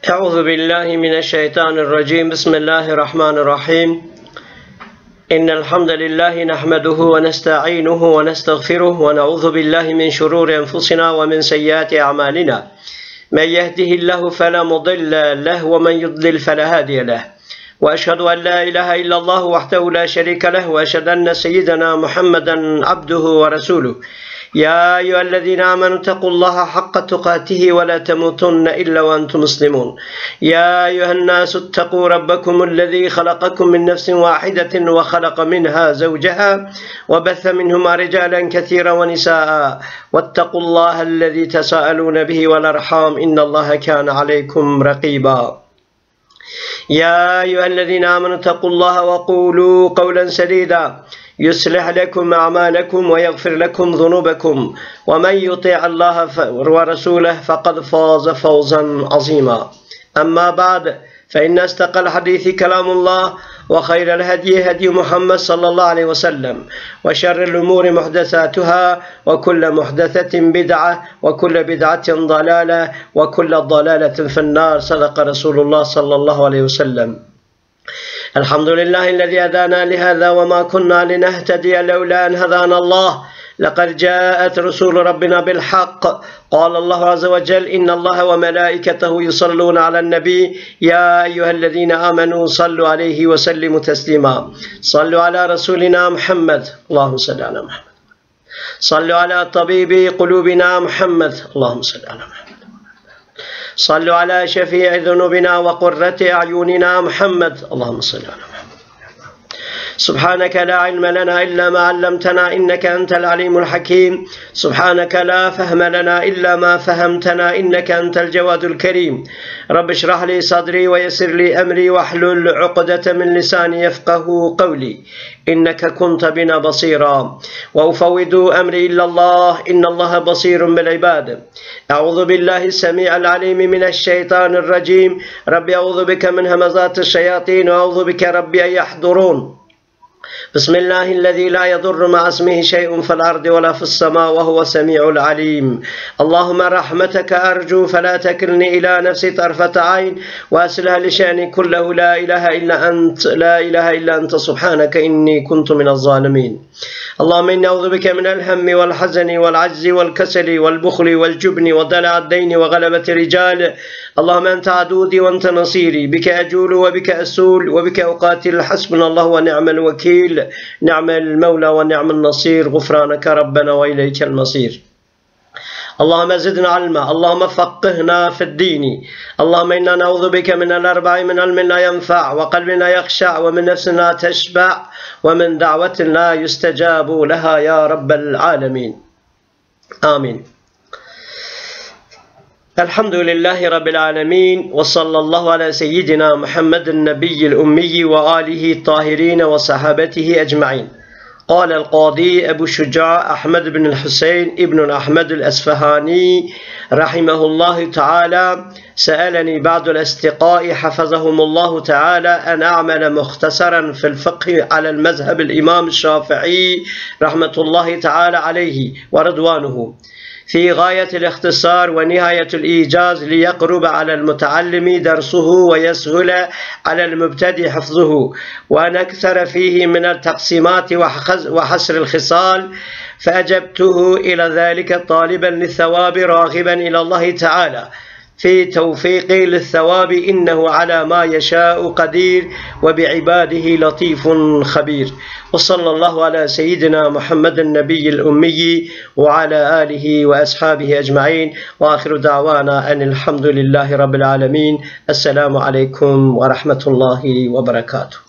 أعوذ بالله من الشيطان الرجيم. بسم الله الرحمن الرحيم. إن الحمد لله نحمده ونستعينه ونستغفره ونعوذ بالله من شرور أنفسنا ومن سيئات أعمالنا. من يهده الله فلا مضل له ومن يضلل فلا هادي له. وأشهد أن لا إله إلا الله وحده لا شريك له وأشهد أن سيدنا محمدا عبده ورسوله. يا أيها الذين آمنوا اتقوا الله حق تقاته ولا تموتن إلا وأنتم مسلمون. يا أيها الناس اتقوا ربكم الذي خلقكم من نفس واحدة وخلق منها زوجها وبث منهما رجالا كثيرا ونساء واتقوا الله الذي تساءلون به والأرحام إن الله كان عليكم رقيبا. يا أيها الذين آمنوا اتقوا الله وقولوا قولا سديدا يصلح لكم أعمالكم ويغفر لكم ذنوبكم ومن يطع الله ورسوله فقد فاز فوزا عظيما. أما بعد فإن أصدق الحديث كلام الله وخير الهدي هدي محمد صلى الله عليه وسلم وشر الأمور محدثاتها وكل محدثة بدعة وكل بدعة ضلالة وكل ضلالة في النار. صدق رسول الله صلى الله عليه وسلم. الحمد لله الذي هدانا لهذا وما كنا لنهتدي لولا أن هدانا الله. لقد جاءت رسول ربنا بالحق. قال الله عز وجل إن الله وملائكته يصلون على النبي يا أيها الذين آمنوا صلوا عليه وسلموا تسليما. صلوا على رسولنا محمد اللهم صل على محمد. صلوا على طبيب قلوبنا محمد اللهم صل على محمد. صلوا على شفيع ذنوبنا وقرة أعيننا محمد اللهم صل على محمد. سبحانك لا علم لنا إلا ما علمتنا إنك أنت العليم الحكيم. سبحانك لا فهم لنا إلا ما فهمتنا إنك أنت الجواد الكريم. رب اشرح لي صدري ويسر لي أمري واحلل عقدة من لساني يفقه قولي إنك كنت بنا بصيرا. وأفوض أمري إلى الله إن الله بصير بالعباد. أعوذ بالله السميع العليم من الشيطان الرجيم. ربي أعوذ بك من همزات الشياطين وأعوذ بك ربي أن يحضرون. بسم الله الذي لا يضر مع اسمه شيء في الأرض ولا في السماء وهو السميع العليم. اللهم رحمتك أرجو فلا تكلني إلى نفسي طرفة عين وأصلح لشأني كله لا إله إلا أنت سبحانك إني كنت من الظالمين. اللهم إني أعوذ بك من الهم والحزن والعجز والكسل والبخل والجبن ودلع الدين وغلبة الرجال. اللهم أنت عدودي وأنت نصيري. بك أجول وبك أسول وبك أقاتل. حسبنا الله ونعم الوكيل. نعم المولى ونعم النصير. غفرانك ربنا وإليك المصير. اللهم زدنا علما. اللهم فقهنا في الدين. اللهم إنا نعوذ بك من الأربع من علم لا ينفع وقلب لا يخشع ومن نفس لا تشبع ومن دعوة لا يستجاب لها يا رب العالمين. آمين. الحمد لله رب العالمين وصلى الله على سيدنا محمد النبي الأمي وآله الطاهرين وصحابته أجمعين. قال القاضي أبو شجاع أحمد بن الحسين ابن أحمد الأسفهاني رحمه الله تعالى سألني بعض الأصدقاء حفظهم الله تعالى أن أعمل مختصرا في الفقه على المذهب الإمام الشافعي رحمة الله تعالى عليه ورضوانه في غاية الاختصار ونهاية الإيجاز ليقرب على المتعلم درسه ويسهل على المبتدئ حفظه وأن أكثر فيه من التقسيمات وحصر الخصال. فأجبته إلى ذلك طالبا للثواب راغبا إلى الله تعالى في توفيقه للثواب إنه على ما يشاء قدير وبعباده لطيف خبير. وصلى الله على سيدنا محمد النبي الأمي وعلى آله وأصحابه أجمعين. وآخر دعوانا أن الحمد لله رب العالمين. السلام عليكم ورحمة الله وبركاته.